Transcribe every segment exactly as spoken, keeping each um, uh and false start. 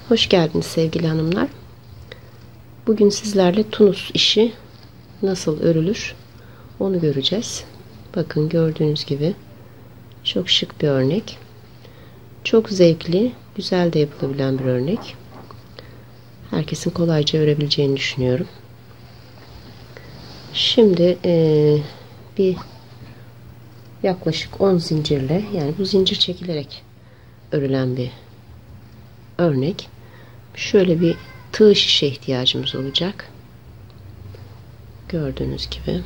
Hoş geldiniz sevgili hanımlar. Bugün sizlerle tunus işi nasıl örülür onu göreceğiz. Bakın gördüğünüz gibi çok şık bir örnek. Çok zevkli, güzel de yapılabilen bir örnek. Herkesin kolayca örebileceğini düşünüyorum. Şimdi ee, bir yaklaşık on zincirle, yani bu zincir çekilerek örülen bir örnek. Şöyle bir tığ şişe ihtiyacımız olacak. Gördüğünüz gibi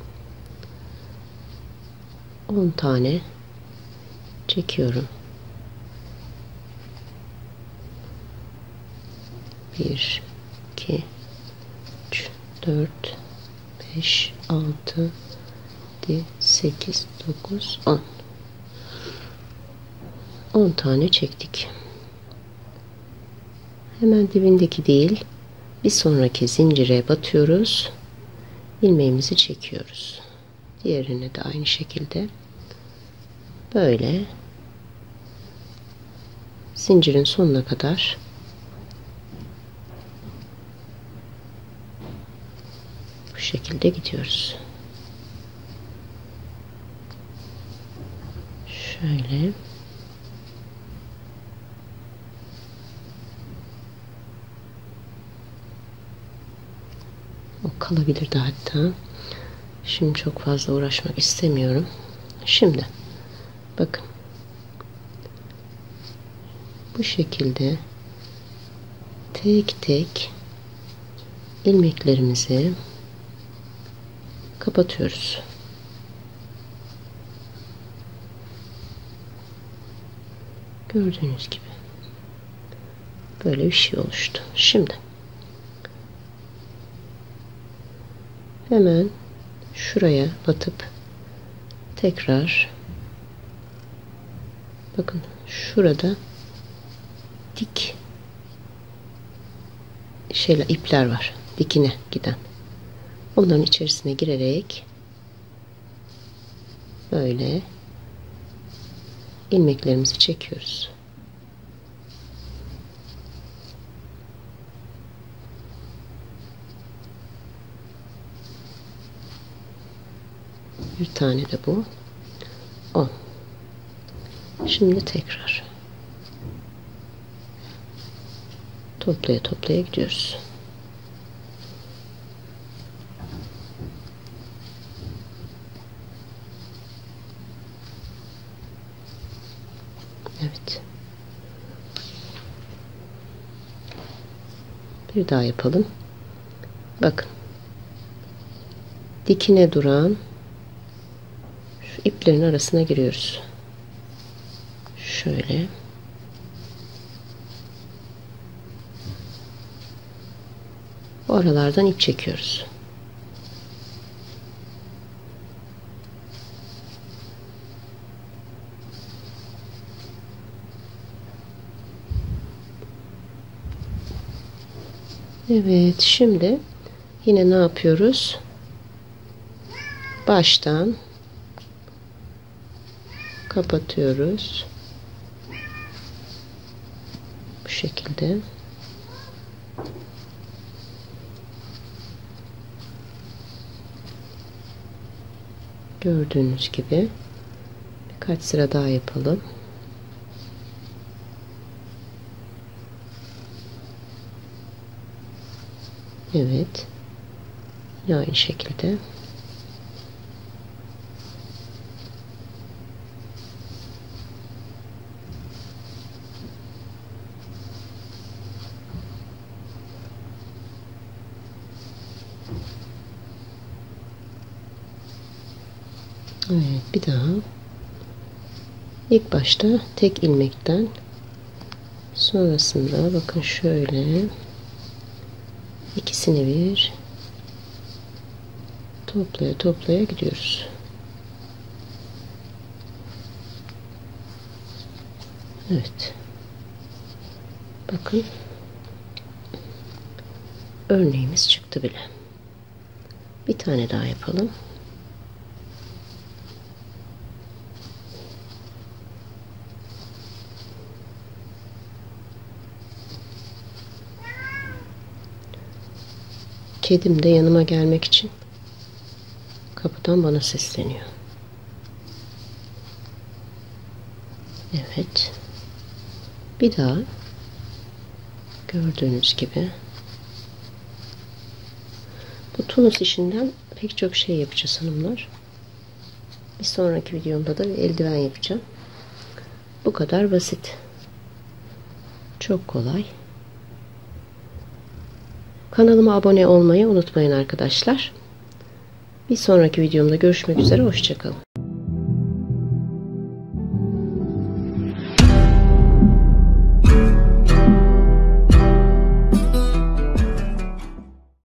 on tane çekiyorum. bir iki üç dört beş altı yedi sekiz dokuz on on tane çektik. Hemen dibindeki değil, bir sonraki zincire batıyoruz. İlmeğimizi çekiyoruz. Diğerine de aynı şekilde böyle zincirin sonuna kadar bu şekilde gidiyoruz. Şöyle o kalabilirdi hatta. Şimdi çok fazla uğraşmak istemiyorum. Şimdi bakın bu şekilde tek tek ilmeklerimizi kapatıyoruz. Gördüğünüz gibi böyle bir şey oluştu. Şimdi hemen şuraya batıp tekrar bakın şurada dik şeyler, ipler var dikine giden, onların içerisine girerek böyle ilmeklerimizi çekiyoruz. Bir tane de bu. on. Şimdi tekrar toplaya toplaya gidiyoruz. Evet. Bir daha yapalım. Bakın. Dikine duran şu iplerin arasına giriyoruz. Şöyle. Bu aralardan ip çekiyoruz. Evet, şimdi yine ne yapıyoruz? Baştan kapatıyoruz. Bu şekilde. Gördüğünüz gibi birkaç sıra daha yapalım. Evet. Yine aynı şekilde. Evet, bir daha. İlk başta tek ilmekten, sonrasında bakın şöyle ikisini bir toplaya toplaya gidiyoruz. Evet. Bakın örneğimiz çıktı bile. Bir tane daha yapalım. Kedim de yanıma gelmek için kapıdan bana sesleniyor. Evet. Bir daha gördüğünüz gibi bu tunus işinden pek çok şey yapacağız hanımlar. Bir sonraki videomda da bir eldiven yapacağım. Bu kadar basit. Çok kolay. Kanalıma abone olmayı unutmayın arkadaşlar. Bir sonraki videomda görüşmek üzere. Hoşça kalın.